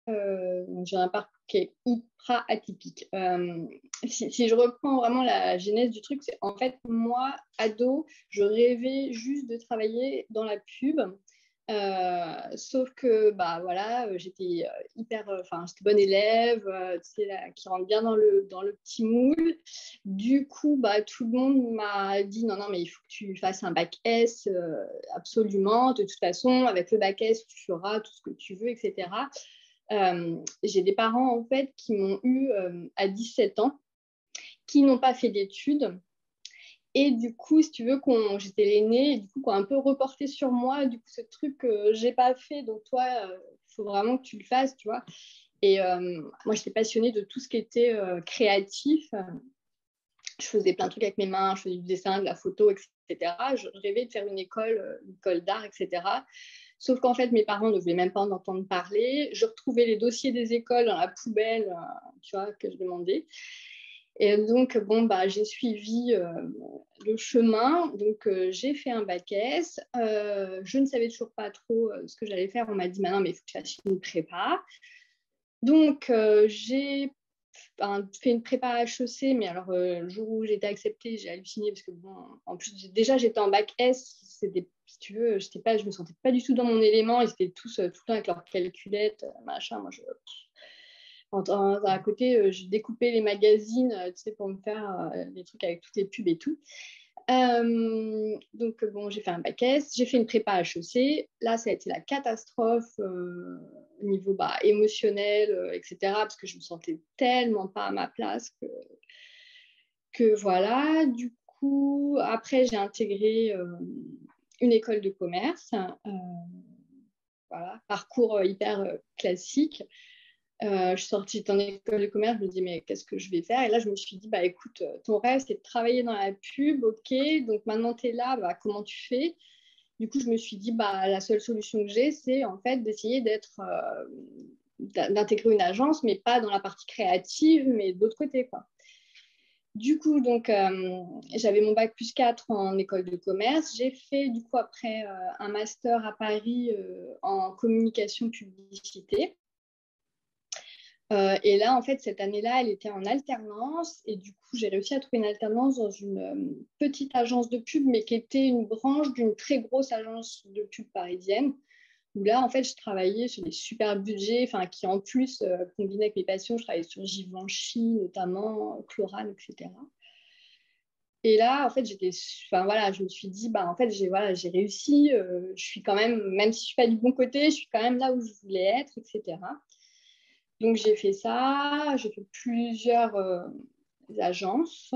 Donc j'ai un parcours qui est hyper atypique. Si je reprends vraiment la genèse du truc, c'est en fait, moi, ado, je rêvais juste de travailler dans la pub. Sauf que bah voilà, j'étais j'étais bonne élève, tu sais, là, qui rentre bien dans le petit moule. Du coup, bah tout le monde m'a dit non, non, mais il faut que tu fasses un bac S, absolument. De toute façon, avec le bac S, tu feras tout ce que tu veux, etc. J'ai des parents en fait qui m'ont eu à 17 ans, qui n'ont pas fait d'études. Et du coup, si tu veux, j'étais l'aînée, et du coup, qu'on a un peu reporté sur moi, du coup, ce truc que j'ai pas fait, donc toi, il faut vraiment que tu le fasses, tu vois. Et moi, j'étais passionnée de tout ce qui était créatif. Je faisais plein de trucs avec mes mains, je faisais du dessin, de la photo, etc. Je rêvais de faire une école d'art, etc. Sauf qu'en fait, mes parents ne voulaient même pas en entendre parler. Je retrouvais les dossiers des écoles dans la poubelle, tu vois, que je demandais. Et donc, bon, bah, j'ai suivi le chemin. Donc, j'ai fait un bac S. Je ne savais toujours pas trop ce que j'allais faire. On m'a dit, maintenant, mais il faut que tu fasses une prépa. Donc, j'ai fait une prépa HEC, mais alors, le jour où j'ai été acceptée, j'ai halluciné parce que, bon, en plus, déjà, j'étais en bac S. Si tu veux, je me sentais pas du tout dans mon élément. Ils étaient tous tout le temps avec leurs calculettes, machin. Moi, à côté, je découpais les magazines, tu sais, pour me faire des trucs avec toutes les pubs et tout. Donc, bon, j'ai fait un bac S, j'ai fait une prépa HEC. Là, ça a été la catastrophe au niveau bah, émotionnel, etc. Parce que je me sentais tellement pas à ma place que voilà. Du coup, après, j'ai intégré une école de commerce. Voilà, parcours hyper classique. Je suis sortie en école de commerce, je me dis mais qu'est-ce que je vais faire? Et là, je me suis dit, bah écoute, ton rêve, c'est de travailler dans la pub, ok, donc maintenant tu es là, bah, comment tu fais? Du coup, je me suis dit, bah la seule solution que j'ai, c'est en fait d'essayer d'intégrer une agence, mais pas dans la partie créative, mais de l'autre côté, quoi. Du coup, donc, j'avais mon bac plus 4 en école de commerce. J'ai fait, du coup, après, un master à Paris en communication publicité. Et là, en fait, cette année-là, elle était en alternance. Et du coup, j'ai réussi à trouver une alternance dans une petite agence de pub, mais qui était une branche d'une très grosse agence de pub parisienne. Où là, en fait, je travaillais sur des super budgets, enfin, qui en plus combinaient avec mes passions. Je travaillais sur Givenchy, notamment, Chlorane, etc. Et là, en fait, enfin, voilà, je me suis dit, bah, en fait, j'ai réussi. Je suis quand même si je suis pas du bon côté, je suis quand même là où je voulais être, etc. Donc, j'ai fait ça, j'ai fait plusieurs agences.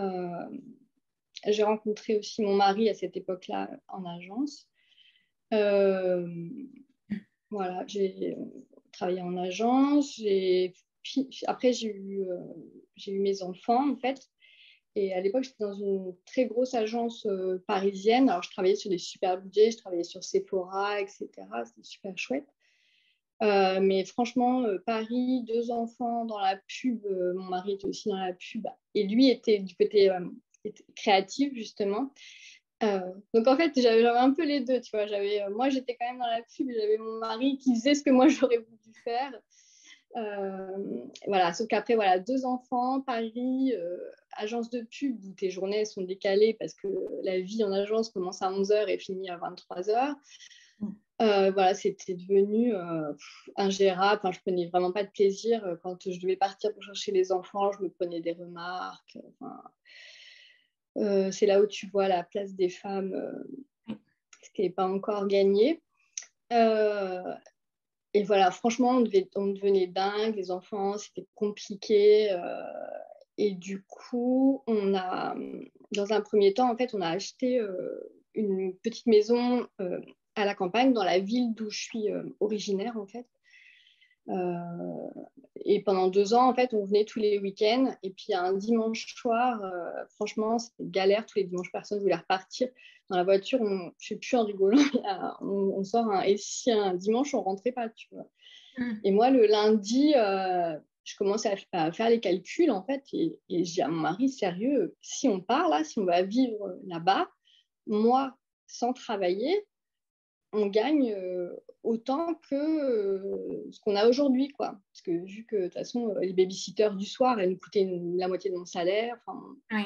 J'ai rencontré aussi mon mari à cette époque-là en agence. Euh, voilà, j'ai travaillé en agence. Après, j'ai eu mes enfants, en fait. Et à l'époque, j'étais dans une très grosse agence parisienne. Alors, je travaillais sur des super budgets, je travaillais sur Sephora, etc. C'était super chouette. Mais franchement, Paris, deux enfants dans la pub, mon mari était aussi dans la pub, et lui était du côté créatif, justement. Donc en fait, j'avais un peu les deux, tu vois. Moi, j'étais quand même dans la pub, et j'avais mon mari qui faisait ce que moi, j'aurais voulu faire. Voilà, sauf qu'après, voilà, deux enfants, Paris, agence de pub, où tes journées sont décalées parce que la vie en agence commence à 11h et finit à 23h. Voilà, c'était devenu ingérable. Enfin, je prenais vraiment pas de plaisir. Quand je devais partir pour chercher les enfants, je me prenais des remarques. Enfin, c'est là où tu vois la place des femmes, ce qui n'est pas encore gagné. Euh, et voilà, franchement, on devenait dingue. Les enfants, c'était compliqué. Et du coup, dans un premier temps, en fait, on a acheté une petite maison à la campagne, dans la ville d'où je suis originaire, en fait. Euh, et pendant 2 ans, en fait, on venait tous les week-ends. Et puis, un dimanche soir, franchement, c'était galère. Tous les dimanches, personne ne voulait repartir. Dans la voiture, je ne sais plus en rigolant, on sort et si un dimanche, on ne rentrait pas, tu vois. Mm. Et moi, le lundi, je commence à faire les calculs, en fait, et je dis à mon mari, sérieux, si on part là, si on va vivre là-bas, moi, sans travailler, on gagne autant que ce qu'on a aujourd'hui, quoi. Parce que vu que de toute façon, les babysitters du soir, elles nous coûtaient la moitié de mon salaire. Oui.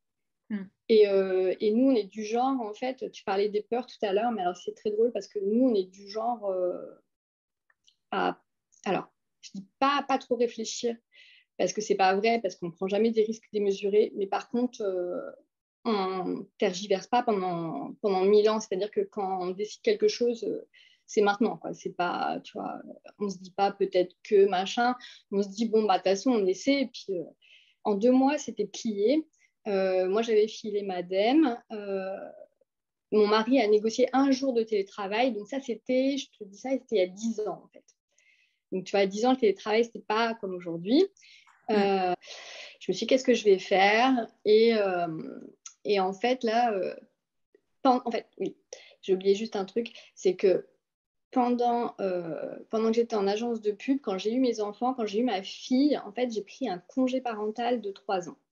Et nous, on est du genre, en fait, tu parlais des peurs tout à l'heure, mais alors c'est très drôle parce que nous, on est du genre à... Alors, je dis pas trop réfléchir, parce que c'est pas vrai, parce qu'on ne prend jamais des risques démesurés, mais par contre, on ne tergiverse pas pendant 1000 ans, c'est-à-dire que quand on décide quelque chose, c'est maintenant, quoi. C'est pas, tu vois, on ne se dit pas peut-être que machin, on se dit, bon, bah, de toute façon, on essaie, et puis en 2 mois, c'était plié. Moi, j'avais filé ma DEM. Mon mari a négocié 1 jour de télétravail. Donc ça, c'était, je te dis ça, c'était il y a 10 ans, en fait. Donc, tu vois, à 10 ans, le télétravail, ce n'était pas comme aujourd'hui. Je me suis dit, qu'est-ce que je vais faire? Et en fait, là, en fait, oui, j'ai oublié juste un truc, c'est que pendant que j'étais en agence de pub, quand j'ai eu mes enfants, quand j'ai eu ma fille, en fait, j'ai pris un congé parental de 3 ans.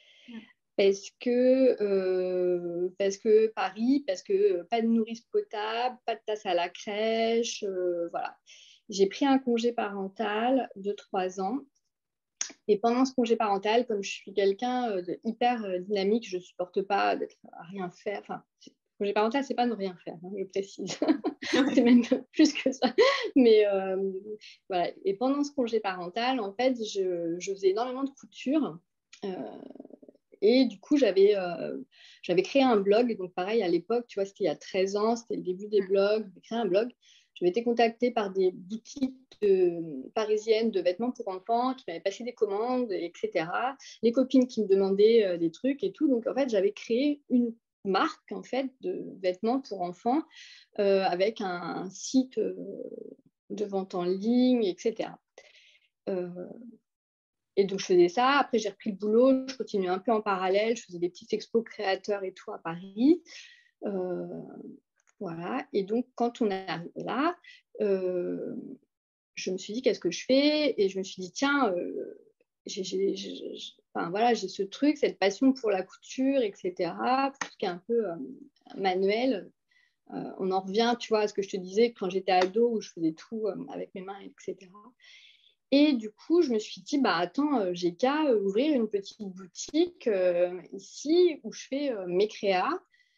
Parce que Paris, parce que pas de nourrice potable, pas de tasse à la crèche, voilà. J'ai pris un congé parental de 3 ans. Et pendant ce congé parental, comme je suis quelqu'un de hyper dynamique, je ne supporte pas d'être à rien faire. Enfin, congé parental, c'est pas ne rien faire, hein, je précise. C'est même plus que ça. Mais voilà. Et pendant ce congé parental, en fait, je faisais énormément de couture. Et du coup, j'avais créé un blog. Donc, pareil, à l'époque, tu vois, c'était il y a 13 ans, c'était le début des blogs. J'ai créé un blog. J'avais été contactée par des boutiques parisiennes de vêtements pour enfants qui m'avaient passé des commandes, etc. Les copines qui me demandaient des trucs et tout. Donc, en fait, j'avais créé une marque, en fait, de vêtements pour enfants avec un site de vente en ligne, etc. Et donc, je faisais ça. Après, j'ai repris le boulot. Je continuais un peu en parallèle. Je faisais des petites expos créateurs et tout à Paris. Voilà. Et donc, quand on est arrivé là, je me suis dit, qu'est-ce que je fais? Et je me suis dit, tiens, enfin, voilà, j'ai ce truc, cette passion pour la couture, etc., pour ce qui est un peu manuel. On en revient, tu vois, à ce que je te disais quand j'étais ado, où je faisais tout avec mes mains, etc. Et du coup, je me suis dit, bah attends, j'ai qu'à ouvrir une petite boutique ici où je fais mes créas.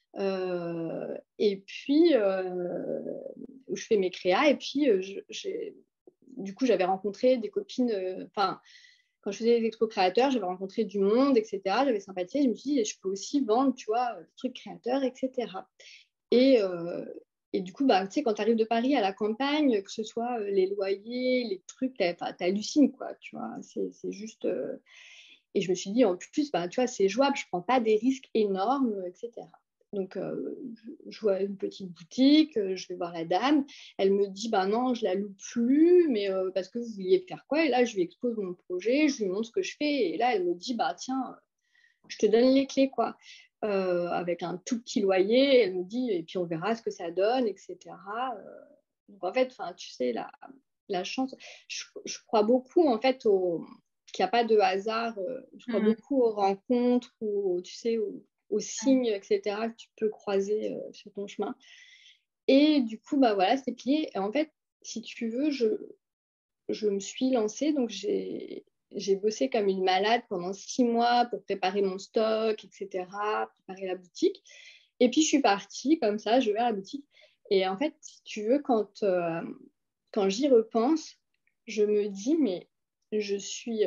Et puis, où je fais mes créas. Et puis, du coup, j'avais rencontré des copines. Enfin, quand je faisais les expos créateurs, j'avais rencontré du monde, etc. J'avais sympathisé. Je me suis dit, je peux aussi vendre, tu vois, des trucs créateurs, etc. Et, et du coup, bah, tu sais, quand tu arrives de Paris à la campagne, que ce soit les loyers, les trucs, t'hallucines, quoi, tu vois. C'est juste... Et je me suis dit, en plus, bah, tu vois, c'est jouable, je ne prends pas des risques énormes, etc. Donc, je vois une petite boutique, je vais voir la dame. Elle me dit, bah non, je la loue plus, mais parce que vous vouliez faire quoi? Et là, je lui expose mon projet, je lui montre ce que je fais. Et là, elle me dit, bah tiens, je te donne les clés, quoi. Avec un tout petit loyer. Elle me dit, et puis on verra ce que ça donne, etc. Donc, en fait, tu sais, la chance, je crois beaucoup, en fait, qu'il n'y a pas de hasard. Je crois beaucoup aux rencontres, ou, tu sais, aux signes, etc., que tu peux croiser sur ton chemin. Et du coup, bah voilà, c'est plié. Et en fait, si tu veux, je me suis lancée, donc j'ai bossé comme une malade pendant 6 mois pour préparer mon stock, etc., préparer la boutique. Et puis, je suis partie comme ça, je vais à la boutique. Et en fait, si tu veux, quand j'y repense, je me dis, mais je suis,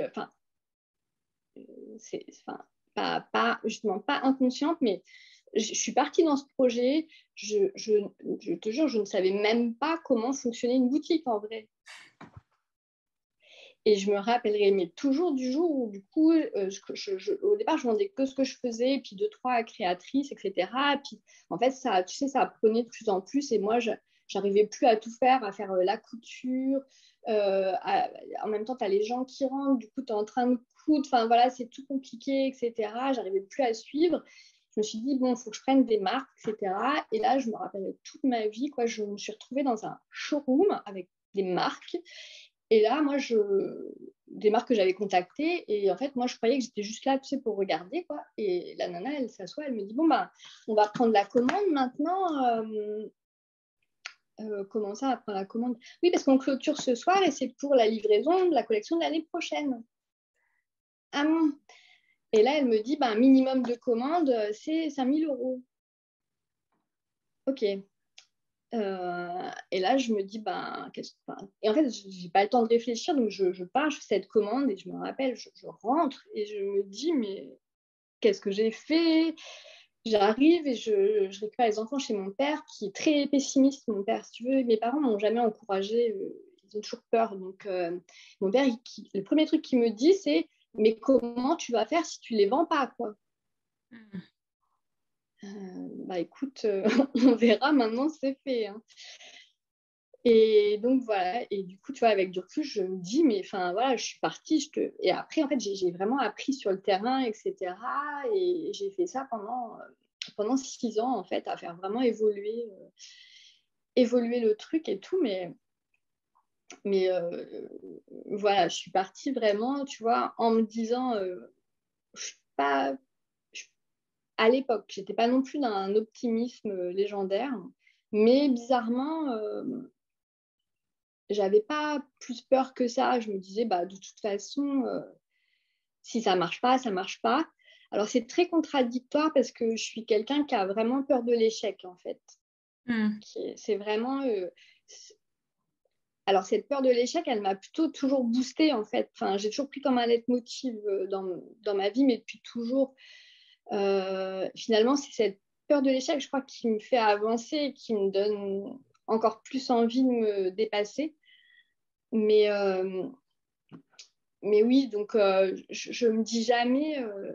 c'est, justement pas inconsciente, mais je suis partie dans ce projet. Je te jure, je ne savais même pas comment fonctionnait une boutique en vrai. Et je me rappellerai mais toujours du jour où, du coup, au départ, je vendais que ce que je faisais, et puis 2, 3 créatrices, etc. Et puis, en fait, ça, tu sais, ça apprenait de plus en plus. Et moi, j'arrivais plus à tout faire, à faire la couture. En même temps, tu as les gens qui rentrent, du coup, tu es en train de coudre. Enfin, voilà, c'est tout compliqué, etc. J'arrivais plus à suivre. Je me suis dit, bon, il faut que je prenne des marques, etc. Et là, je me rappelle toute ma vie, quoi. Je me suis retrouvée dans un showroom avec des marques. Et là, moi, des marques que j'avais contactées, et en fait, moi, je croyais que j'étais juste là, tu sais, pour regarder, quoi. Et la nana, elle s'assoit, elle me dit, bon, bah, on va prendre la commande maintenant. comment ça, après la commande? Oui, parce qu'on clôture ce soir et c'est pour la livraison de la collection de l'année prochaine. Ah bon. Et là, elle me dit, un minimum de commande, c'est 5 000 €. Ok. Et là, je me dis, et en fait, je n'ai pas le temps de réfléchir, donc je pars, je fais cette commande et je me rappelle, je rentre et je me dis, mais qu'est-ce que j'ai fait? J'arrive et je récupère les enfants chez mon père, qui est très pessimiste, mon père, si tu veux. Mes parents m'ont jamais encouragé, ils ont toujours peur. Donc, mon père, le premier truc qu'il me dit, c'est, mais comment tu vas faire si tu les vends pas, quoi? Écoute, on verra, maintenant c'est fait, hein. Et donc voilà, et du coup, tu vois, avec du recul, je me dis, mais enfin voilà, je suis partie. Et après, en fait, j'ai vraiment appris sur le terrain, etc. Et j'ai fait ça pendant 6 ans, en fait, à faire vraiment évoluer le truc et tout. Mais voilà, je suis partie vraiment, tu vois, en me disant, je suis pas, je- à l'époque, j'étais pas non plus d'un optimisme légendaire, mais bizarrement, j'avais pas plus peur que ça. Je me disais, de toute façon, si ça marche pas, ça marche pas. Alors, c'est très contradictoire parce que je suis quelqu'un qui a vraiment peur de l'échec, en fait. C'est vraiment. Alors, cette peur de l'échec, elle m'a plutôt toujours boostée, en fait. Enfin, j'ai toujours pris comme un leitmotiv dans ma vie, mais depuis toujours. Finalement, c'est cette peur de l'échec, je crois, qui me fait avancer et qui me donne encore plus envie de me dépasser. Mais, mais oui, donc je me dis jamais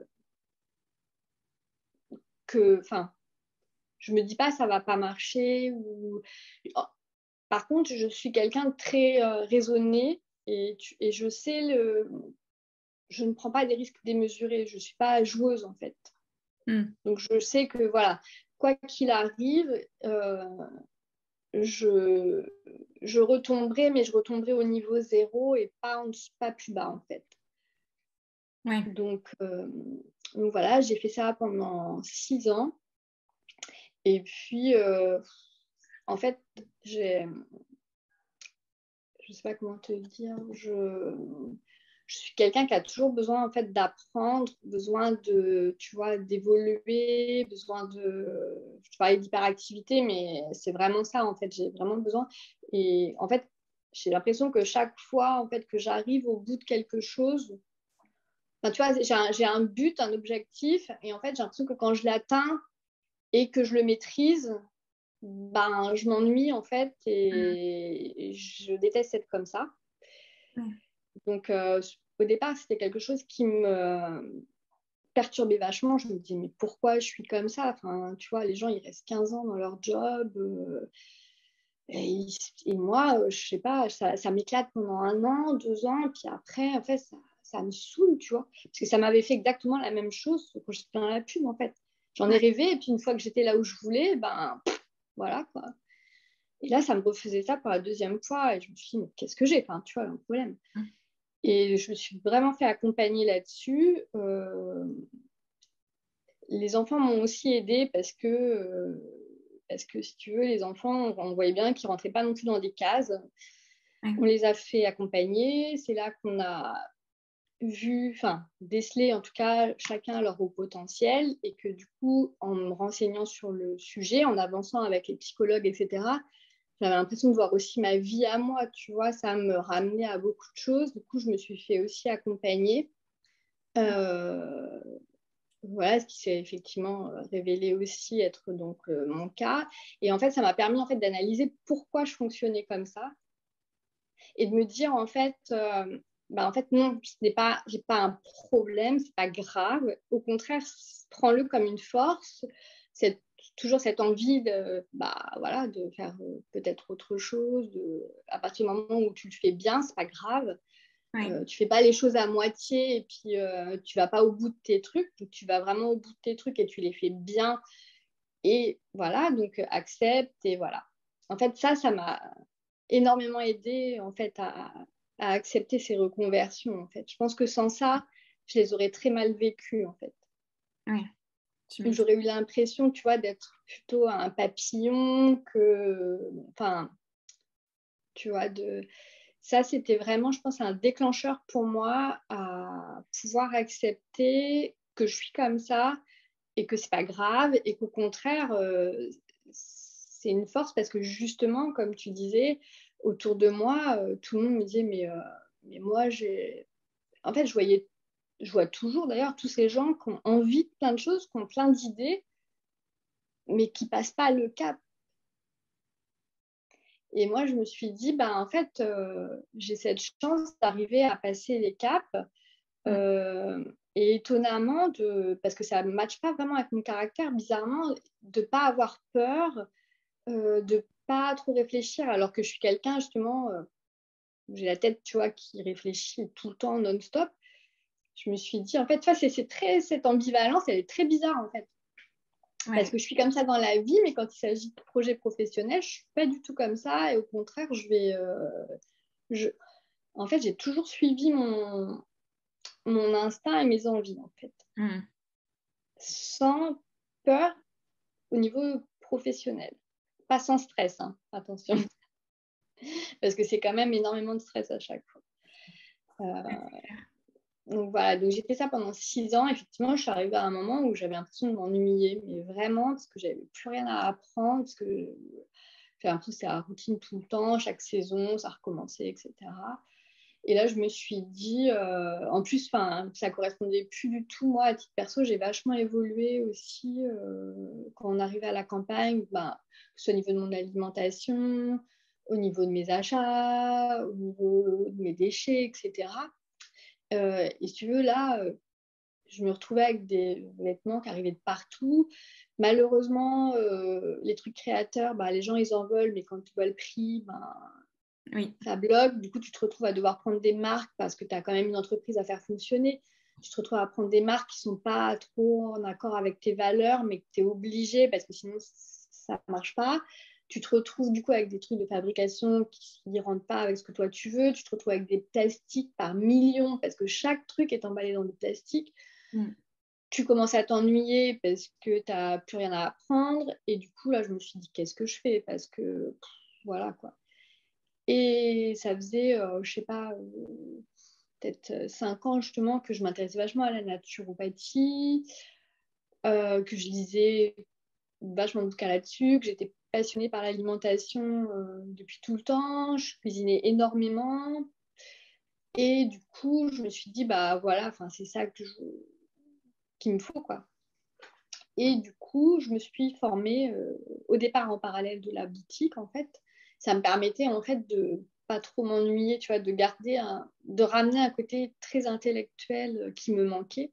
enfin, je me dis pas ça va pas marcher. Oh, par contre, je suis quelqu'un de très raisonné et je sais je ne prends pas des risques démesurés. Je suis pas joueuse en fait. Donc je sais que voilà, quoi qu'il arrive, je retomberai, mais je retomberai au niveau zéro et pas plus bas en fait. Ouais. Donc voilà, j'ai fait ça pendant 6 ans. Et puis, en fait, je sais pas comment te dire, je suis quelqu'un qui a toujours besoin en fait d'apprendre, besoin de, tu vois, d'évoluer, besoin je parlais d'hyperactivité, mais c'est vraiment ça en fait, j'ai vraiment besoin. Et en fait, j'ai l'impression que chaque fois en fait que j'arrive au bout de quelque chose, enfin, tu vois, j'ai un but, un objectif, et en fait, j'ai l'impression que quand je l'atteins et que je le maîtrise, je m'ennuie en fait et je déteste être comme ça. Donc, au départ, c'était quelque chose qui me perturbait vachement. Je me disais, mais pourquoi je suis comme ça? Enfin, tu vois, les gens, ils restent 15 ans dans leur job. Et moi, je sais pas, ça m'éclate pendant 1 an, 2 ans. Puis après, en fait, ça me saoule, tu vois. Parce que ça m'avait fait exactement la même chose quand j'étais dans la pub, en fait. J'en ai rêvé. Et puis, une fois que j'étais là où je voulais, voilà, quoi. Et là, ça me refaisait ça pour la deuxième fois. Et je me suis dit, mais qu'est-ce que j'ai? Enfin, tu vois, un problème. Et je me suis vraiment fait accompagner là-dessus. Les enfants m'ont aussi aidée parce que, si tu veux, les enfants, on voyait bien qu'ils ne rentraient pas non plus dans des cases. On les a fait accompagner. C'est là qu'on a décelé en tout cas chacun leur haut potentiel et que du coup, en me renseignant sur le sujet, en avançant avec les psychologues, etc., j'avais l'impression de voir aussi ma vie à moi, tu vois, ça me ramenait à beaucoup de choses. Du coup, je me suis fait aussi accompagner. Voilà, ce qui s'est effectivement révélé aussi être donc mon cas. Et en fait, ça m'a permis en fait d'analyser pourquoi je fonctionnais comme ça et de me dire en fait non, j'ai pas un problème, c'est pas grave. Au contraire, prends-le comme une force. C'est toujours cette envie voilà, de faire peut-être autre chose. À partir du moment où tu le fais bien, c'est pas grave. Tu fais pas les choses à moitié et puis tu vas pas au bout de tes trucs. Tu vas vraiment au bout de tes trucs et tu les fais bien. Et voilà, donc accepte et voilà. En fait, ça m'a énormément aidé en fait à accepter ces reconversions. En fait, je pense que sans ça, je les aurais très mal vécues en fait. Ouais. où j'aurais eu l'impression, tu vois, d'être plutôt un papillon que... Enfin, tu vois, ça, c'était vraiment, je pense, un déclencheur pour moi à pouvoir accepter que je suis comme ça et que c'est pas grave et qu'au contraire, c'est une force parce que justement, comme tu disais, autour de moi, tout le monde me disait, mais moi, en fait, je vois toujours d'ailleurs tous ces gens qui ont envie de plein de choses, qui ont plein d'idées, mais qui passent pas le cap. Et moi, je me suis dit, bah, en fait, j'ai cette chance d'arriver à passer les caps. Et étonnamment, parce que ça ne matche pas vraiment avec mon caractère, bizarrement, de ne pas avoir peur, de ne pas trop réfléchir, alors que je suis quelqu'un, justement, où j'ai la tête, tu vois, qui réfléchit tout le temps, non-stop. Je me suis dit, en fait, tu vois, cette ambivalence, elle est très bizarre, en fait. Ouais. Parce que je suis comme ça dans la vie, mais quand il s'agit de projets professionnels, je ne suis pas du tout comme ça. Et au contraire, en fait, j'ai toujours suivi mon instinct et mes envies, en fait. Sans peur au niveau professionnel. Pas sans stress, hein, attention. Parce que c'est quand même énormément de stress à chaque fois. Donc voilà, donc j'ai fait ça pendant 6 ans. Effectivement, je suis arrivée à un moment où j'avais l'impression de m'ennuyer, mais vraiment, parce que j'avais plus rien à apprendre, parce que j'ai l'impression que c'était la routine tout le temps, chaque saison, ça recommençait, etc. Et là, je me suis dit, en plus, ça correspondait plus du tout, moi, à titre perso, j'ai vachement évolué aussi quand on arrivait à la campagne, que ce soit au niveau de mon alimentation, au niveau de mes achats, au niveau de mes déchets, etc. Et si tu veux, là, je me retrouvais avec des vêtements qui arrivaient de partout. Malheureusement, les trucs créateurs, les gens, ils en veulent, mais quand tu vois le prix, oui. Ça bloque. Du coup, tu te retrouves à devoir prendre des marques parce que tu as quand même une entreprise à faire fonctionner. Tu te retrouves à prendre des marques qui ne sont pas trop en accord avec tes valeurs, mais que tu es obligé parce que sinon, ça ne marche pas. Tu te retrouves du coup avec des trucs de fabrication qui ne rentrent pas avec ce que toi tu veux. Tu te retrouves avec des plastiques par millions parce que chaque truc est emballé dans du plastique. Tu commences à t'ennuyer parce que tu n'as plus rien à apprendre. Et du coup, là, je me suis dit, qu'est-ce que je fais? Parce que, voilà, quoi. Et ça faisait, je sais pas, peut-être 5 ans justement que je m'intéressais vachement à la naturopathie, que je lisais vachement de bouquins là-dessus, que j'étais passionnée par l'alimentation depuis tout le temps, je cuisinais énormément. Et du coup, je me suis dit, voilà, c'est ça qu'il me faut, quoi. Et du coup, je me suis formée au départ en parallèle de la boutique, en fait. Ça me permettait, en fait, de pas trop m'ennuyer, tu vois, de ramener un côté très intellectuel qui me manquait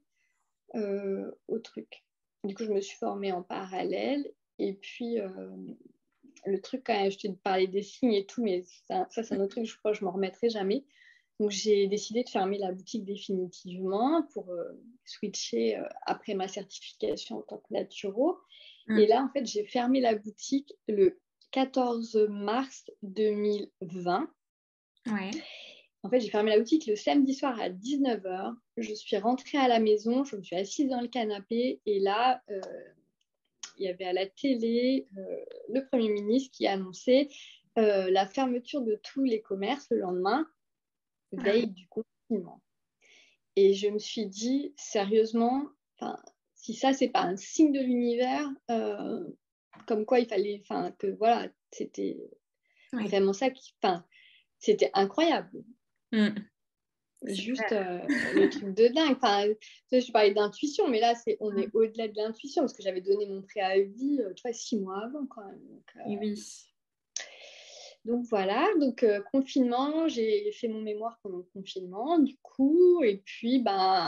au truc. Du coup, je me suis formée en parallèle. Et puis, le truc, quand même, je t'ai parlé des signes et tout, mais ça c'est un autre truc, je crois que je ne m'en remettrai jamais. Donc, j'ai décidé de fermer la boutique définitivement pour switcher après ma certification en tant que naturo. Et là, en fait, j'ai fermé la boutique le 14 mars 2020. Ouais. En fait, j'ai fermé la boutique le samedi soir à 19h. Je suis rentrée à la maison, je me suis assise dans le canapé et là, il y avait à la télé le Premier ministre qui annonçait la fermeture de tous les commerces le lendemain, veille du confinement. Et je me suis dit, sérieusement, si ça, c'est pas un signe de l'univers, comme quoi il fallait, que voilà, c'était vraiment ça c'était incroyable. Juste le truc de dingue. Je parlais d'intuition, mais là, on est au-delà de l'intuition, parce que j'avais donné mon préavis, 6 mois avant, quand même. Donc, oui. Donc voilà, confinement, j'ai fait mon mémoire pendant le confinement, du coup, et puis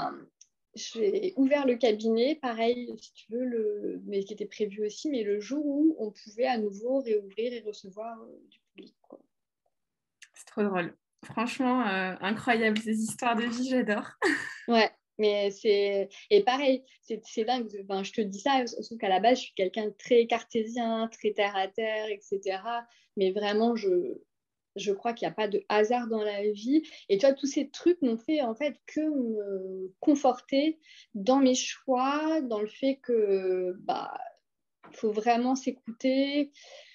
j'ai ouvert le cabinet, pareil, si tu veux, mais qui était prévu aussi, mais le jour où on pouvait à nouveau réouvrir et recevoir du public, quoi. C'est trop drôle. Franchement, incroyable, ces histoires de vie, j'adore. Ouais, mais et pareil, c'est dingue, je te dis ça, sauf qu'à la base, je suis quelqu'un de très cartésien, très terre à terre, etc. Mais vraiment, je crois qu'il n'y a pas de hasard dans la vie. Et tu vois, tous ces trucs n'ont fait en fait que me conforter dans mes choix, dans le fait que faut vraiment s'écouter,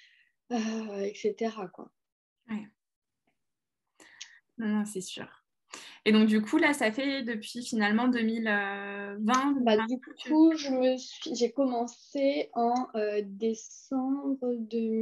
etc. quoi. Ouais. Non, c'est sûr. Et donc, du coup, là, ça fait depuis finalement 2020. Du coup, j'ai commencé en décembre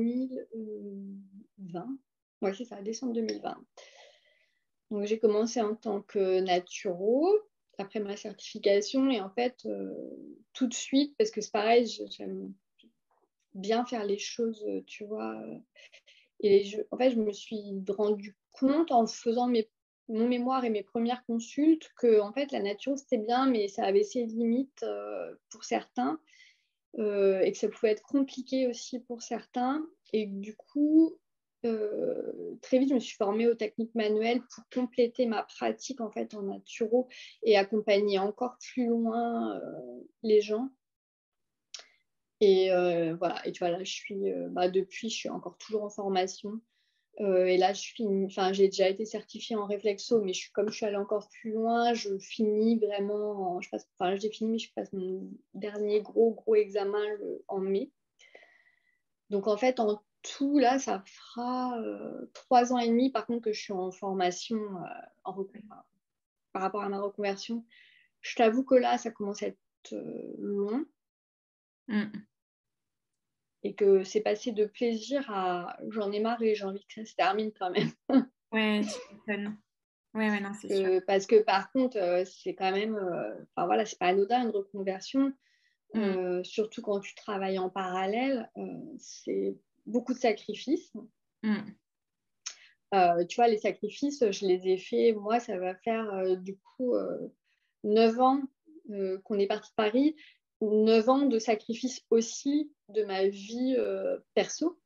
2020. Ouais, c'est ça, décembre 2020. Donc, j'ai commencé en tant que naturo, après ma certification, et en fait, tout de suite, parce que c'est pareil, j'aime bien faire les choses, tu vois. Et en fait, je me suis rendu compte en faisant mon mémoire et mes premières consultes que en fait, la nature, c'était bien, mais ça avait ses limites pour certains et que ça pouvait être compliqué aussi pour certains. Et du coup, très vite, je me suis formée aux techniques manuelles pour compléter ma pratique en fait en naturo et accompagner encore plus loin les gens. Et voilà, et tu vois, là, depuis, je suis encore toujours en formation. Et là, j'ai déjà été certifiée en réflexo, mais comme je suis allée encore plus loin, je finis vraiment, j'ai fini, mais je passe mon dernier gros examen en mai. Donc, en fait, en tout, là, ça fera 3 ans et demi, par contre, que je suis en formation par rapport à ma reconversion. Je t'avoue que là, ça commence à être long. Et que c'est passé de plaisir à j'en ai marre et j'ai envie que ça se termine quand même. Ouais, tu m'étonnes. Ouais, non, c'est sûr. Parce que par contre, c'est quand même, voilà, c'est pas anodin une reconversion, surtout quand tu travailles en parallèle, c'est beaucoup de sacrifices. Tu vois, les sacrifices, je les ai faits, moi, ça va faire du coup 9 ans qu'on est parti de Paris, 9 ans de sacrifices aussi de ma vie perso.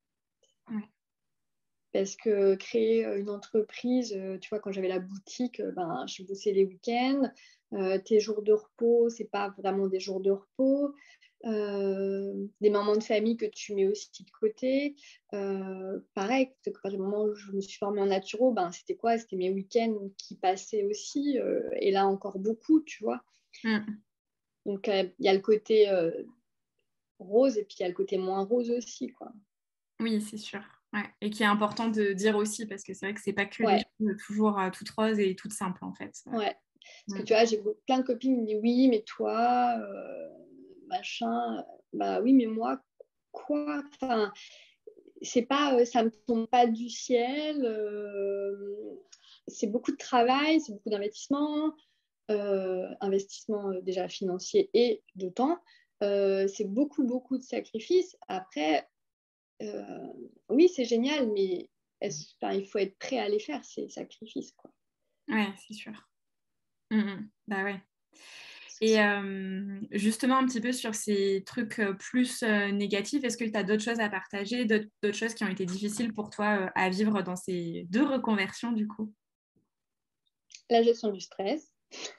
Parce que créer une entreprise, tu vois, quand j'avais la boutique, je bossais les week-ends. Tes jours de repos, c'est pas vraiment des jours de repos. Des moments de famille que tu mets aussi de côté. Pareil, à partir du moment où je me suis formée en naturo, c'était quoi? C'était mes week-ends qui passaient aussi. Et là, encore beaucoup, tu vois. Donc, il y a le côté rose et puis il y a le côté moins rose aussi, quoi. Oui, c'est sûr. Ouais. Et qui est important de dire aussi, parce que c'est vrai que c'est pas que des Ouais. choses toujours toutes roses et toutes simples, en fait. Ouais. Parce que tu vois, j'ai plein de copines qui me disent oui, mais toi, machin, oui, mais moi, quoi? Enfin, c'est pas, ça me tombe pas du ciel. C'est beaucoup de travail, c'est beaucoup d'investissement, investissement déjà financier et de temps. C'est beaucoup de sacrifices. Après, oui, c'est génial, mais il faut être prêt à les faire, ces sacrifices, quoi. Ouais, c'est sûr. Bah ouais. Et justement, un petit peu sur ces trucs plus négatifs, est-ce que tu as d'autres choses à partager, d'autres choses qui ont été difficiles pour toi à vivre dans ces 2 reconversions, du coup? La gestion du stress.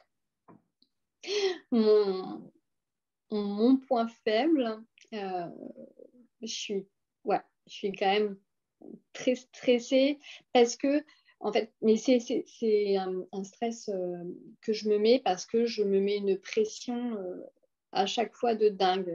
Mon point faible, je suis quand même très stressée parce que, en fait, mais c'est un stress que je me mets parce que je me mets une pression à chaque fois de dingue.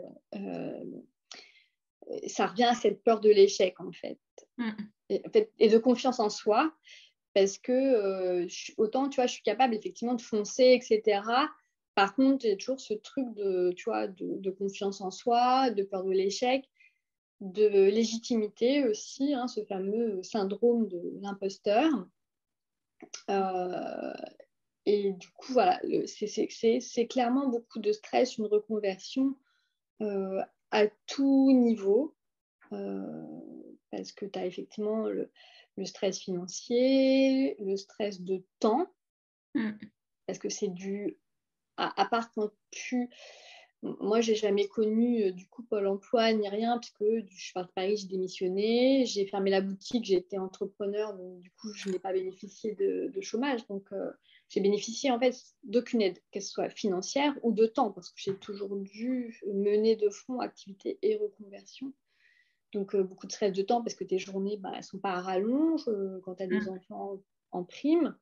Ça revient à cette peur de l'échec, en fait. Et de confiance en soi, parce que autant, tu vois, je suis capable effectivement de foncer, etc. Par contre, j'ai toujours ce truc tu vois, de confiance en soi, de peur de l'échec, de légitimité aussi, hein, ce fameux syndrome de l'imposteur. Et du coup, voilà, c'est clairement beaucoup de stress, une reconversion à tout niveau, parce que tu as effectivement le stress financier, le stress de temps, parce que c'est dû, à part quand moi, j'ai jamais connu du coup Pôle emploi ni rien, puisque je suis partie de Paris, j'ai démissionné, j'ai fermé la boutique, j'ai été entrepreneur, donc du coup, je n'ai pas bénéficié de chômage. Donc, j'ai bénéficié en fait d'aucune aide, qu'elle soit financière ou de temps, parce que j'ai toujours dû mener de front activité et reconversion. Donc, beaucoup de stress de temps parce que tes journées, elles ne sont pas à rallonge quand tu as des enfants en prime.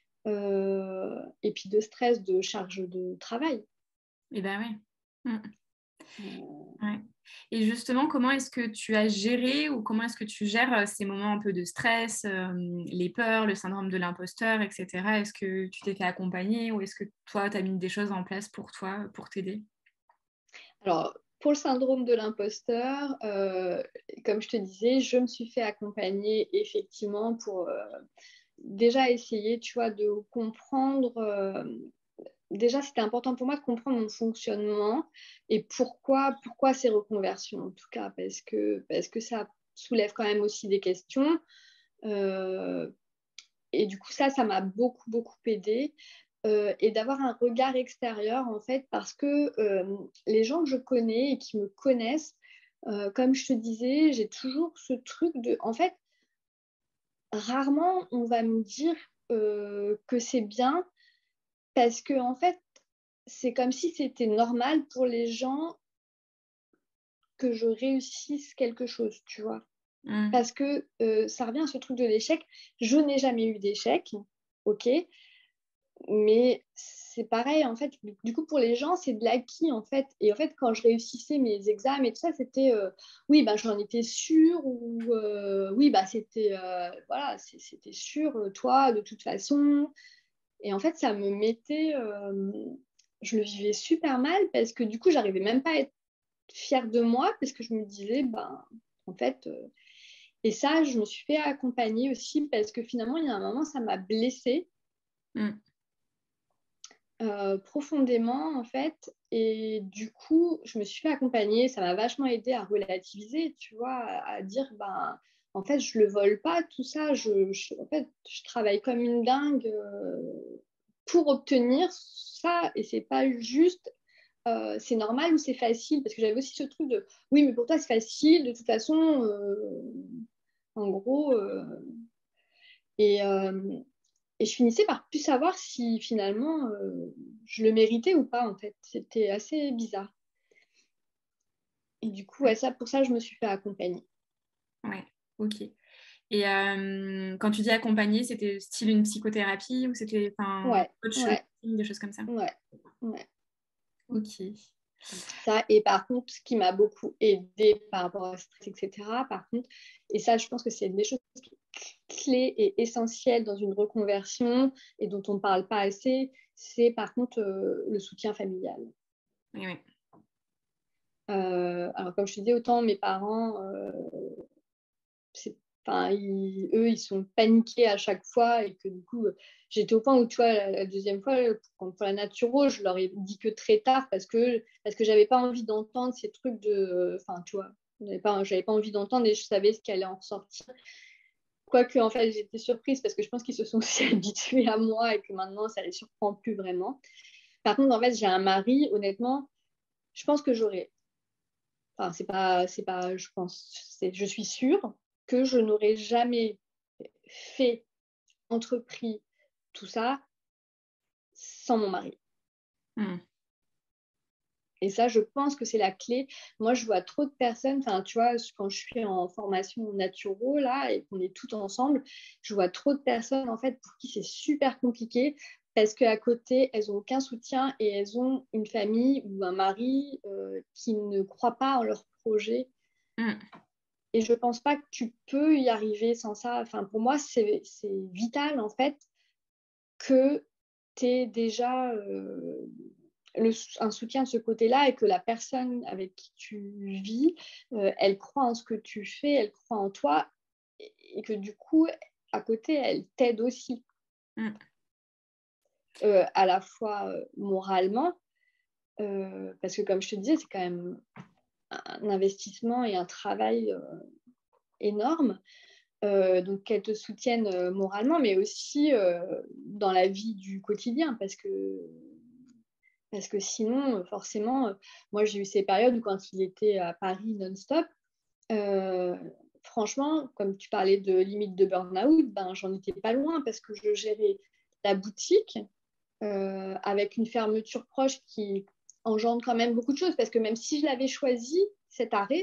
Et puis de stress de charge de travail. Et ben oui. Ouais. Et justement, comment est-ce que tu as géré ou comment est-ce que tu gères ces moments un peu de stress, les peurs, le syndrome de l'imposteur, etc. Est-ce que tu t'es fait accompagner ou est-ce que toi, tu as mis des choses en place pour toi, pour t'aider? Alors, pour le syndrome de l'imposteur, comme je te disais, je me suis fait accompagner effectivement pour déjà essayer, tu vois, de comprendre. Déjà, c'était important pour moi de comprendre mon fonctionnement et pourquoi ces reconversions, en tout cas, parce que ça soulève quand même aussi des questions. Et du coup, ça m'a beaucoup, beaucoup aidée. Et d'avoir un regard extérieur, en fait, parce que les gens que je connais et qui me connaissent, comme je te disais, j'ai toujours ce truc de... En fait, rarement on va me dire que c'est bien, parce que, en fait, c'est comme si c'était normal pour les gens que je réussisse quelque chose, tu vois. Parce que ça revient à ce truc de l'échec. Je n'ai jamais eu d'échec, ok, mais c'est pareil, en fait. Du coup, pour les gens, c'est de l'acquis, en fait. Et en fait, quand je réussissais mes examens et tout ça, c'était oui, j'en étais sûre, ou oui, c'était voilà, c'était sûr, toi, de toute façon. Et en fait, ça me mettait, je le vivais super mal parce que du coup, j'arrivais même pas à être fière de moi parce que je me disais, en fait, et ça, je me suis fait accompagner aussi parce que finalement, il y a un moment, ça m'a blessée profondément, en fait. Et du coup, je me suis fait accompagner. Ça m'a vachement aidé à relativiser, tu vois, à dire, en fait, je le vole pas, tout ça. En fait, je travaille comme une dingue pour obtenir ça. Et c'est pas juste c'est normal ou c'est facile. Parce que j'avais aussi ce truc de oui, mais pour toi, c'est facile, de toute façon. En gros, et, euh, et je finissais par plus savoir si finalement je le méritais ou pas, en fait. C'était assez bizarre. Et du coup, ouais, pour ça, je me suis fait accompagner. Ouais, ok. Et quand tu dis accompagner, c'était style une psychothérapie ou c'était Ouais, coach, ouais, des choses comme ça? ouais, ouais. Ok. Ça, et par contre, ce qui m'a beaucoup aidé par rapport à stress, etc., par contre, et ça, je pense que c'est une des choses clés et essentielles dans une reconversion et dont on ne parle pas assez, c'est par contre le soutien familial. Oui, oui. Alors, comme je te dis, autant mes parents, eux, ils sont paniqués à chaque fois et que du coup, j'étais au point où, tu vois, la deuxième fois, pour la naturo, je leur ai dit que très tard parce que j'avais pas envie d'entendre ces trucs de... Enfin, tu vois, j'avais pas envie d'entendre et je savais ce qui allait en ressortir. Quoique, en fait, j'étais surprise parce que je pense qu'ils se sont aussi habitués à moi et que maintenant, ça les surprend plus vraiment. Par contre, en fait, j'ai un mari, honnêtement, je pense que j'aurais... Enfin, je pense, je suis sûre que je n'aurais jamais fait, entrepris tout ça sans mon mari. Et ça, je pense que c'est la clé. Moi, je vois trop de personnes, enfin, tu vois, quand je suis en formation naturo, là, et qu'on est toutes ensemble, je vois trop de personnes, en fait, pour qui c'est super compliqué parce qu'à côté, elles n'ont aucun soutien et elles ont une famille ou un mari qui ne croit pas en leur projet. Et je pense pas que tu peux y arriver sans ça. Enfin, pour moi, c'est vital, en fait, que tu aies déjà un soutien de ce côté-là et que la personne avec qui tu vis, elle croit en ce que tu fais, elle croit en toi et que du coup, à côté, elle t'aide aussi. À la fois moralement, parce que comme je te disais, c'est quand même un investissement et un travail énorme. Donc qu'elles te soutiennent moralement, mais aussi dans la vie du quotidien, parce que sinon, forcément, moi j'ai eu ces périodes où quand il était à Paris non-stop, franchement, comme tu parlais de limite de burn-out, j'en étais pas loin parce que je gérais la boutique avec une fermeture proche qui engendre quand même beaucoup de choses, parce que même si je l'avais choisi, cet arrêt,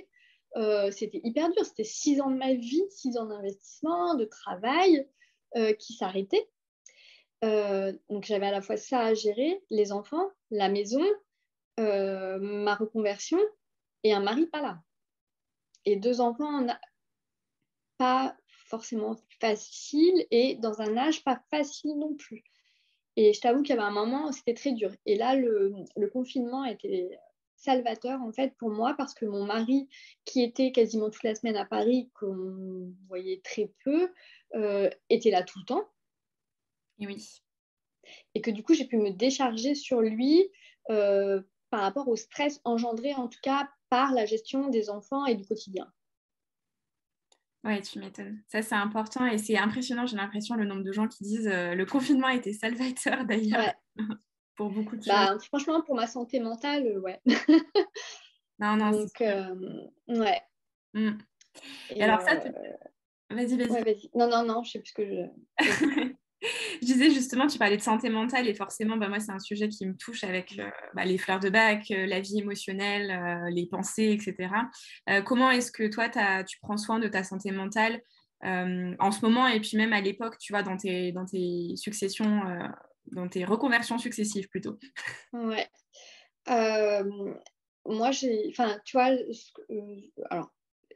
c'était hyper dur. C'était 6 ans de ma vie, 6 ans d'investissement, de travail qui s'arrêtaient. Donc j'avais à la fois ça à gérer, les enfants, la maison, ma reconversion et un mari pas là. Et 2 enfants, pas forcément facile et dans un âge pas facile non plus. Et je t'avoue qu'il y avait un moment où c'était très dur. Et là, le confinement était salvateur en fait pour moi parce que mon mari, qui était quasiment toute la semaine à Paris, qu'on voyait très peu, était là tout le temps. Et oui. Et que du coup, j'ai pu me décharger sur lui par rapport au stress engendré en tout cas par la gestion des enfants et du quotidien. Ouais, tu m'étonnes. Ça, c'est important et c'est impressionnant, j'ai l'impression, le nombre de gens qui disent le confinement a été salvateur d'ailleurs Ouais. pour beaucoup de choses. Bah, franchement, pour ma santé mentale, ouais. Non, non, c'est Donc, sûr. ouais. Mm. Et Et alors ça, vas-y, ouais, vas-y. vas-y. Non, non, non, je sais plus ce que je. Vas-y. Je disais justement, tu parlais de santé mentale et forcément, bah, moi, c'est un sujet qui me touche avec bah, les fleurs de bac, la vie émotionnelle, les pensées, etc. Comment est-ce que toi, tu prends soin de ta santé mentale en ce moment et puis même à l'époque, tu vois, dans tes successions, dans tes reconversions successives plutôt? Ouais. Euh, Moi, enfin, tu vois, alors,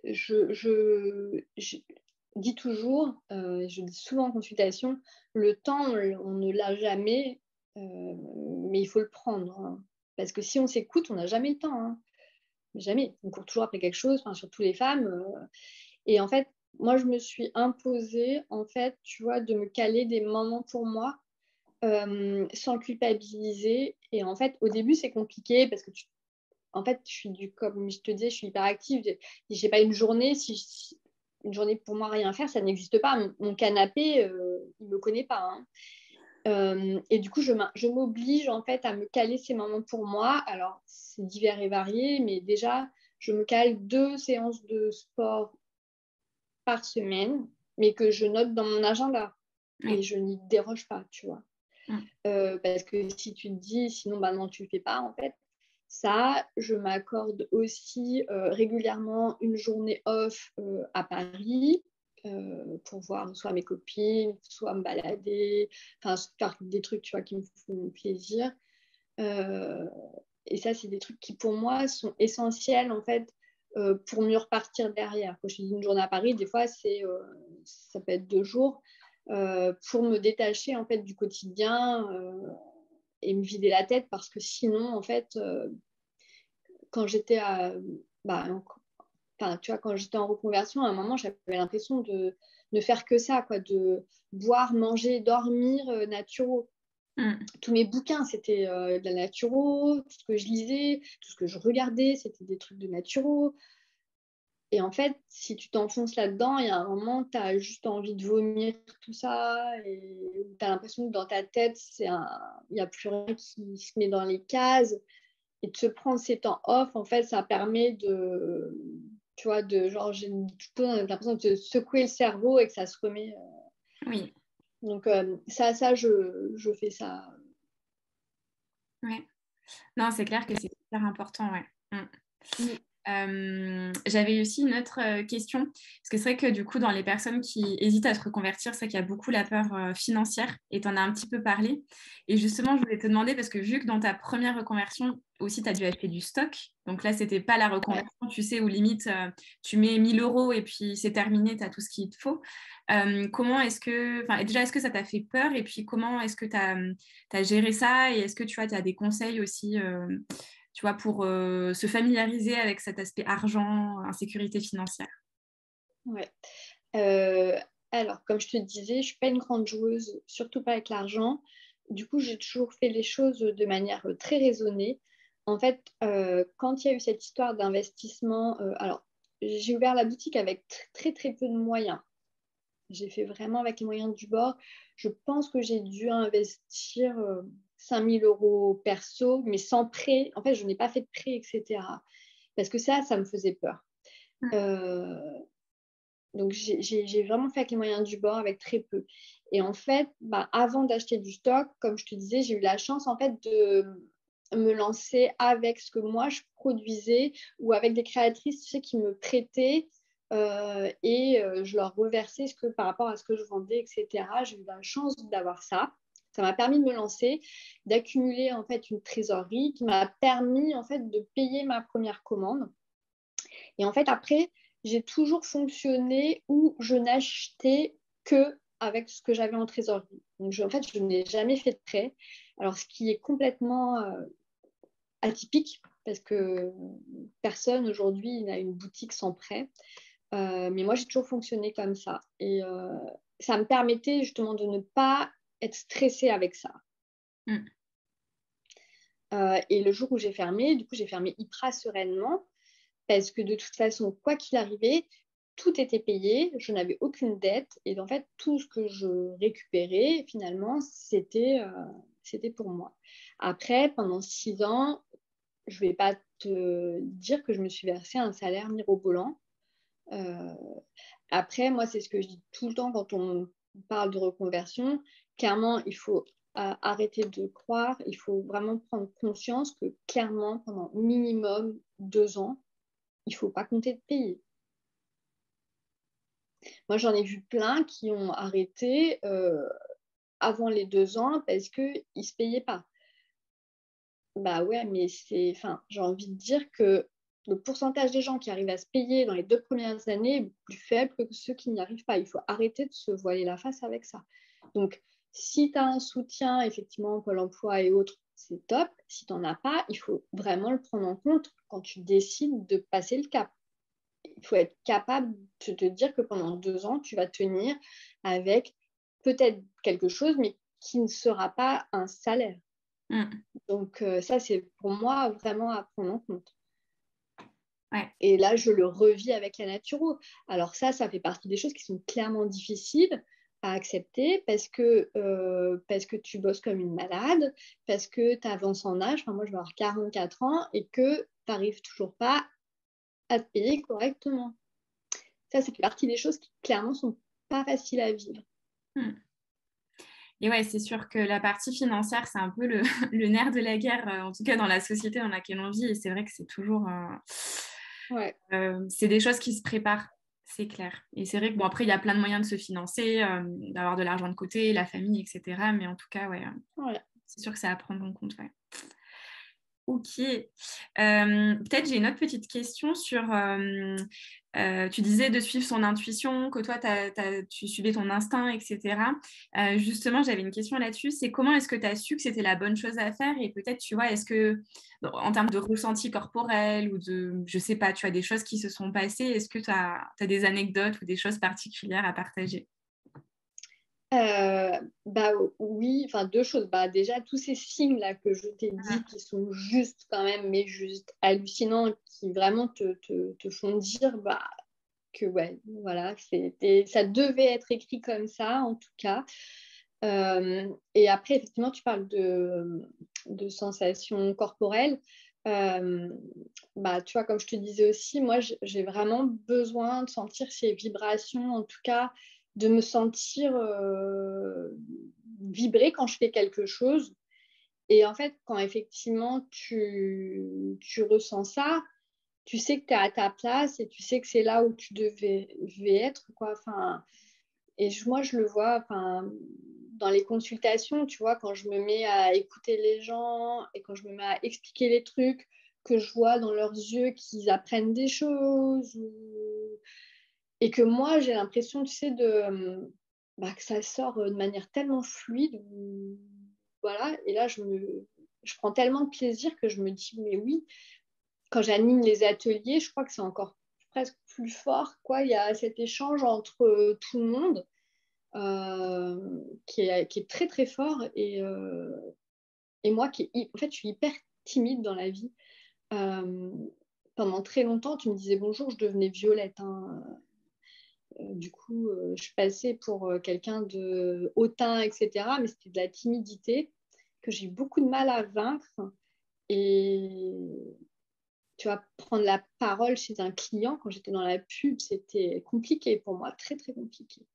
je dis toujours, je dis souvent en consultation, le temps, on ne l'a jamais, mais il faut le prendre, hein. Parce que si on s'écoute, on n'a jamais le temps, hein. Jamais. On court toujours après quelque chose, enfin, surtout les femmes. Et en fait, moi, je me suis imposée, en fait, tu vois, de me caler des moments pour moi sans culpabiliser. Et en fait, au début, c'est compliqué parce que en fait, comme je te disais, je suis hyper active. J'ai pas une journée, une journée pour moi rien faire, ça n'existe pas. Mon canapé, il me connaît pas, hein. Et du coup, je m'oblige en fait à me caler ces moments pour moi. Alors, c'est divers et varié, mais déjà, je me cale 2 séances de sport par semaine, mais que je note dans mon agenda et Oui. je n'y déroge pas, tu vois. Mm. Parce que si tu te dis, sinon, bah non, tu le fais pas, en fait. Ça, je m'accorde aussi régulièrement une journée off à Paris pour voir soit mes copines, soit me balader, enfin faire des trucs, tu vois, qui me font plaisir. Euh, et ça, c'est des trucs qui, pour moi, sont essentiels, en fait, pour mieux repartir derrière. Quand je dis une journée à Paris, des fois, ça peut être 2 jours pour me détacher, en fait, du quotidien et me vider la tête parce que sinon, en fait, quand j'étais bah, enfin, tu vois, quand j'étais en reconversion, à un moment, j'avais l'impression de ne faire que ça, quoi, de boire, manger, dormir naturo. Mm. Tous mes bouquins, c'était de la naturo, tout ce que je lisais, tout ce que je regardais, c'était des trucs de naturo. Et en fait, si tu t'enfonces là-dedans, il y a un moment, tu as juste envie de vomir tout ça et tu as l'impression que dans ta tête, il n'y a plus rien qui se met dans les cases. Et de se prendre ces temps off, en fait, ça permet tu vois, genre, j'ai plutôt l'impression de se secouer le cerveau et que ça se remet. Oui. Donc, je fais ça. Ouais. Non, c'est clair que c'est super important, ouais. Mm. Mm. J'avais aussi une autre question, parce que c'est vrai que du coup, dans les personnes qui hésitent à se reconvertir, c'est vrai qu'il y a beaucoup la peur financière, et tu en as un petit peu parlé. Et justement, je voulais te demander, parce que vu que dans ta première reconversion, aussi, tu as dû acheter du stock, donc là, c'était pas la Ouais. reconversion, tu sais, où limite, tu mets 1 000 euros et puis c'est terminé, tu as tout ce qu'il te faut. Comment est-ce que, enfin, déjà, est-ce que ça t'a fait peur, et puis comment est-ce que tu as géré ça, et est-ce que tu vois, tu as des conseils aussi tu vois, pour se familiariser avec cet aspect argent, insécurité financière. Ouais. Euh, alors, comme je te disais, je ne suis pas une grande joueuse, surtout pas avec l'argent. Du coup, j'ai toujours fait les choses de manière très raisonnée. En fait, quand il y a eu cette histoire d'investissement, alors, j'ai ouvert la boutique avec très, très peu de moyens. J'ai fait vraiment avec les moyens du bord. Je pense que j'ai dû investir 5 000 euros perso, mais sans prêt. En fait, je n'ai pas fait de prêt, etc. Parce que ça me faisait peur. Euh, donc, j'ai vraiment fait avec les moyens du bord, avec très peu. Et en fait, bah, avant d'acheter du stock, comme je te disais, j'ai eu la chance en fait me lancer avec ce que moi je produisais ou avec des créatrices, tu sais, qui me prêtaient je leur reversais par rapport à ce que je vendais, etc. J'ai eu la chance d'avoir ça. Ça m'a permis de me lancer, d'accumuler en fait une trésorerie qui m'a permis en fait de payer ma première commande. Et en fait, après, j'ai toujours fonctionné où je n'achetais que avec ce que j'avais en trésorerie. Donc, en fait, je n'ai jamais fait de prêt. Alors, ce qui est complètement atypique, parce que personne aujourd'hui n'a une boutique sans prêt. Mais moi, j'ai toujours fonctionné comme ça. Et ça me permettait justement de ne pas être stressée avec ça. Mm. Et le jour où j'ai fermé, du coup, j'ai fermé hyper sereinement parce que de toute façon, quoi qu'il arrivait, tout était payé, je n'avais aucune dette et en fait, tout ce que je récupérais, finalement, c'était pour moi. Après, pendant 6 ans, je ne vais pas te dire que je me suis versé un salaire mirobolant. Après, moi, c'est ce que je dis tout le temps quand on parle de reconversion. Clairement, il faut arrêter de croire, il faut vraiment prendre conscience que clairement, pendant minimum 2 ans, il ne faut pas compter de payer. Moi, j'en ai vu plein qui ont arrêté avant les 2 ans parce qu'ils ne se payaient pas. Bah ouais, mais j'ai envie de dire que le pourcentage des gens qui arrivent à se payer dans les 2 premières années est plus faible que ceux qui n'y arrivent pas. Il faut arrêter de se voiler la face avec ça. Donc, si tu as un soutien, effectivement, Pôle emploi et autres, c'est top. Si tu n'en as pas, il faut vraiment le prendre en compte quand tu décides de passer le cap. Il faut être capable de te dire que pendant 2 ans, tu vas tenir avec peut-être quelque chose, mais qui ne sera pas un salaire. Mm. Donc, ça, c'est pour moi vraiment à prendre en compte. Ouais. Et là, je le revis avec la naturo. Alors ça fait partie des choses qui sont clairement difficiles à accepter parce que tu bosses comme une malade, parce que tu avances en âge. Enfin, moi, je vais avoir 44 ans et que tu n'arrives toujours pas à te payer correctement. Ça fait partie des choses qui, clairement, sont pas faciles à vivre. Mm. Et ouais, c'est sûr que la partie financière, c'est un peu le, le nerf de la guerre, en tout cas dans la société dans laquelle on vit. Et c'est vrai que c'est toujours... Ouais. c'est des choses qui se préparent, c'est clair. Et c'est vrai que, bon, après, il y a plein de moyens de se financer, d'avoir de l'argent de côté, la famille, etc. Mais en tout cas, ouais, Voilà. c'est sûr que c'est à prendre en compte, ouais. Ok. Peut-être j'ai une autre petite question sur... tu disais de suivre son intuition, que toi, tu suivais ton instinct, etc. Justement, j'avais une question là-dessus. C'est comment est-ce que tu as su que c'était la bonne chose à faire? Et peut-être, tu vois, est-ce que, en termes de ressenti corporel ou de, je sais pas, tu as des choses qui se sont passées, est-ce que tu as des anecdotes ou des choses particulières à partager? Bah oui, enfin 2 choses. Bah déjà tous ces signes là que je t'ai dit qui sont juste quand même, mais juste hallucinants, qui vraiment te font dire que ouais, voilà, ça devait être écrit comme ça en tout cas. Et après effectivement tu parles de sensations corporelles. Tu vois, comme je te disais aussi, moi j'ai vraiment besoin de sentir ces vibrations, en tout cas de me sentir vibrer quand je fais quelque chose. Et en fait, quand effectivement tu ressens ça, tu sais que tu es à ta place et tu sais que c'est là où tu devais être, quoi. Enfin, moi, je le vois dans les consultations, tu vois, quand je me mets à écouter les gens et quand je me mets à expliquer les trucs, que je vois dans leurs yeux qu'ils apprennent des choses et que moi, j'ai l'impression, tu sais, que ça sort de manière tellement fluide. Voilà, et là, je prends tellement de plaisir que je me dis, mais oui, quand j'anime les ateliers, je crois que c'est encore presque plus fort, quoi. Il y a cet échange entre tout le monde qui est très, très fort. Et moi, en fait, je suis hyper timide dans la vie. Euh, Pendant très longtemps, tu me disais bonjour, je devenais violette, hein. Du coup, je passais pour quelqu'un de hautain, etc. Mais c'était de la timidité que j'ai eu beaucoup de mal à vaincre. Et tu vois, prendre la parole chez un client quand j'étais dans la pub, c'était compliqué pour moi, très, très compliqué.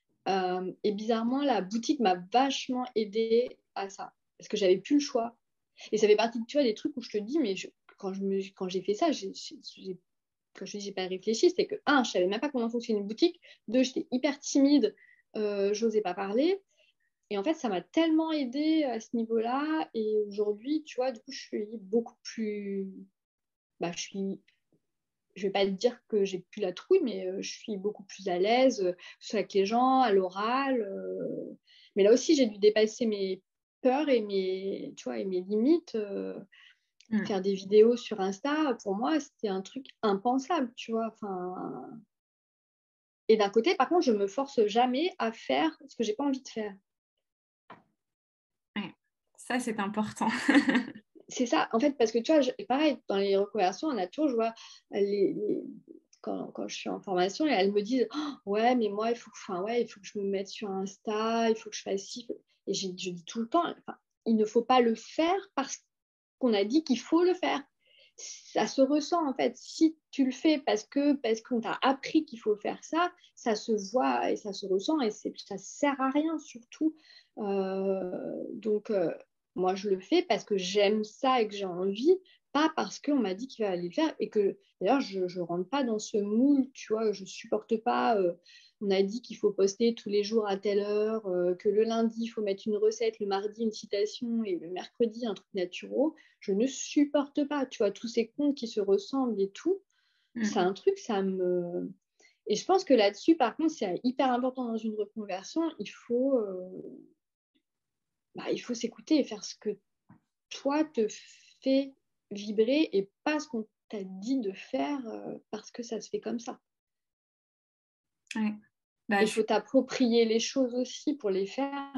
Et bizarrement, la boutique m'a vachement aidée à ça, parce que j'avais plus le choix. Et ça fait partie, tu vois, des trucs où je te dis, mais quand j'ai fait ça, quand je dis j'ai pas réfléchi, c'est que, un, je savais même pas comment fonctionnait une boutique. Deux, j'étais hyper timide, j'osais pas parler. Et en fait, ça m'a tellement aidée à ce niveau-là. Et aujourd'hui, tu vois, du coup, je suis beaucoup plus... Bah, je vais pas te dire que j'ai plus la trouille, mais je suis beaucoup plus à l'aise, que ce soit avec les gens, à l'oral. Mais là aussi, j'ai dû dépasser mes peurs et tu vois, et mes limites. Faire des vidéos sur Insta, pour moi, c'était un truc impensable, tu vois. Enfin... Et d'un côté, par contre, je me force jamais à faire ce que j'ai pas envie de faire. Ouais. Ça, c'est important. C'est ça, en fait, parce que tu vois, pareil, dans les reconversions, on a toujours, je vois, quand je suis en formation, et elles me disent ouais, mais moi, il faut que je me mette sur Insta, il faut que je fasse ci. Et je dis tout le temps, il ne faut pas le faire parce qu'on a dit qu'il faut le faire. Ça se ressent, en fait. Si tu le fais parce qu'on t'a appris qu'il faut faire ça, ça se voit et ça se ressent et ça sert à rien, surtout. Donc, moi, je le fais parce que j'aime ça et que j'ai envie, pas parce qu'on m'a dit qu'il fallait le faire. Et que, d'ailleurs, je ne rentre pas dans ce moule, tu vois, je ne supporte pas. On a dit qu'il faut poster tous les jours à telle heure, que le lundi, il faut mettre une recette, le mardi, une citation et le mercredi, un truc naturel. Je ne supporte pas, tu vois, tous ces comptes qui se ressemblent et tout. C'est un truc, ça me... Et je pense que là-dessus, par contre, c'est hyper important dans une reconversion. Il faut s'écouter et faire ce que toi te fait vibrer et pas ce qu'on t'a dit de faire parce que ça se fait comme ça. Ouais. Bah, Il faut t'approprier les choses aussi pour les faire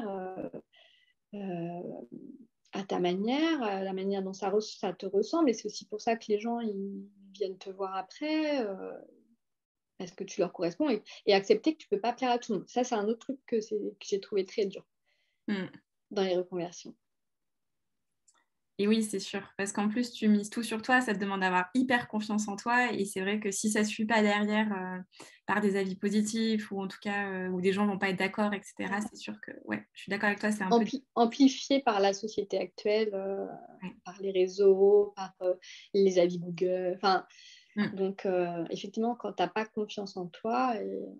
à ta manière, à la manière dont ça te ressemble. Et c'est aussi pour ça que les gens ils viennent te voir après parce que tu leur corresponds et accepter que tu ne peux pas plaire à tout le monde. Ça, c'est un autre truc que j'ai trouvé très dur dans les reconversions. Et oui, c'est sûr. Parce qu'en plus, tu mises tout sur toi, ça te demande d'avoir hyper confiance en toi. Et c'est vrai que si ça ne suit pas derrière par des avis positifs ou en tout cas où des gens ne vont pas être d'accord, etc., c'est sûr que, ouais, je suis d'accord avec toi, c'est un peu... Amplifié par la société actuelle, par les réseaux, par les avis Google. Enfin, donc, effectivement, quand tu n'as pas confiance en toi...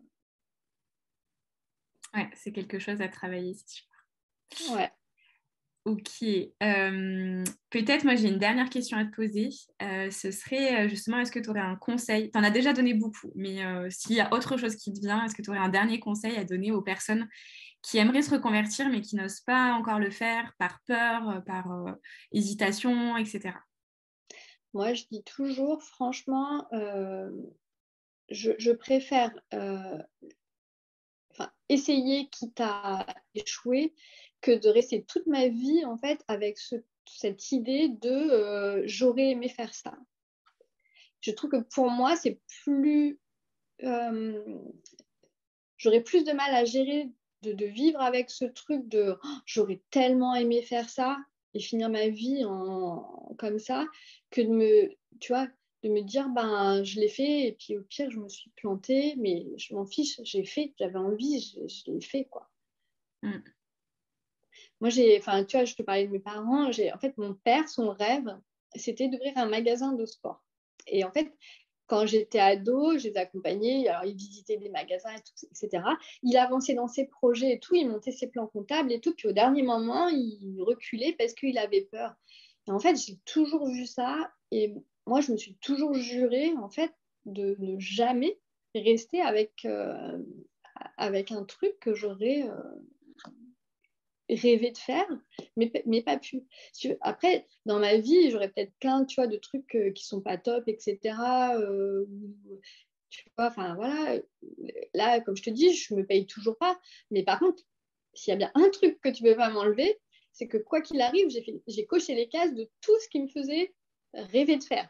Ouais, c'est quelque chose à travailler, c'est sûr. Ouais. Ok. Peut-être, moi, j'ai une dernière question à te poser. Ce serait justement, est-ce que tu aurais un conseil? Tu en as déjà donné beaucoup, mais s'il y a autre chose qui te vient, est-ce que tu aurais un dernier conseil à donner aux personnes qui aimeraient se reconvertir, mais qui n'osent pas encore le faire par peur, par hésitation, etc. Moi, je dis toujours, franchement, je préfère essayer quitte à échouer que de rester toute ma vie en fait avec cette idée de j'aurais aimé faire ça. Je trouve que pour moi, c'est plus... j'aurais plus de mal à gérer de vivre avec ce truc de j'aurais tellement aimé faire ça et finir ma vie comme ça que tu vois, de me dire ben je l'ai fait et puis au pire je me suis plantée mais je m'en fiche, j'ai fait, j'avais envie, je l'ai fait quoi. Moi tu vois, je te parlais de mes parents, en fait mon père, son rêve, c'était d'ouvrir un magasin de sport. Et en fait, quand j'étais ado, je les accompagnais, alors il visitait des magasins, et tout, etc. Il avançait dans ses projets et tout, il montait ses plans comptables et tout, puis au dernier moment, il reculait parce qu'il avait peur. Et en fait, j'ai toujours vu ça et moi, je me suis toujours jurée, en fait, de ne jamais rester avec un truc que j'aurais rêvé de faire, mais pas pu. Après, dans ma vie, j'aurais peut-être plein, tu vois, de trucs qui sont pas top, etc. Tu vois, enfin voilà. Là, comme je te dis, je me paye toujours pas. Mais par contre, s'il y a bien un truc que tu peux pas m'enlever, c'est que quoi qu'il arrive, j'ai coché les cases de tout ce qui me faisait rêver de faire.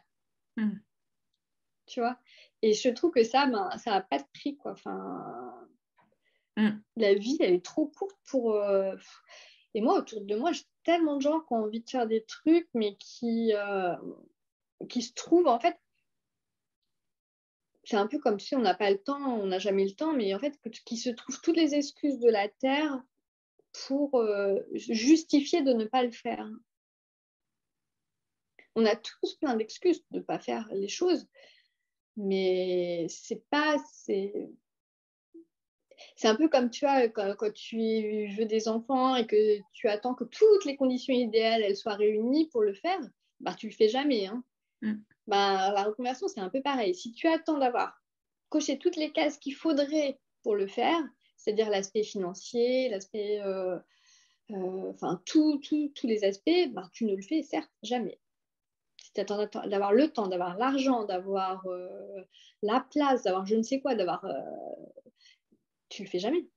Tu vois. Et je trouve que ça, ça n'a pas de prix, quoi. Enfin, la vie, elle est trop courte pour... Et moi, autour de moi, j'ai tellement de gens qui ont envie de faire des trucs, mais qui se trouvent, en fait, c'est un peu comme si on n'a pas le temps, on n'a jamais le temps, mais en fait, qui se trouvent toutes les excuses de la Terre pour justifier de ne pas le faire. on a tous plein d'excuses de ne pas faire les choses, mais c'est un peu comme, tu vois, quand tu veux des enfants et que tu attends que toutes les conditions idéales elles soient réunies pour le faire, bah, tu le fais jamais, hein. Bah, la reconversion, c'est un peu pareil. Si tu attends d'avoir coché toutes les cases qu'il faudrait pour le faire, c'est-à-dire l'aspect financier, l'aspect, enfin, tous les aspects, bah, tu ne le fais certes jamais. Si tu attends d'avoir le temps, d'avoir l'argent, d'avoir la place, d'avoir je ne sais quoi, tu le fais jamais.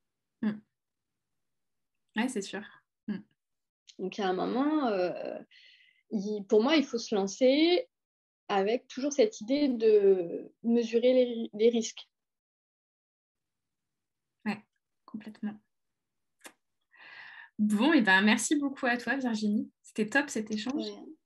Ouais, c'est sûr. Donc, à un moment, pour moi, il faut se lancer avec toujours cette idée de mesurer les risques. Ouais, complètement. Bon, et ben merci beaucoup à toi, Virginie. C'était top cet échange. Ouais.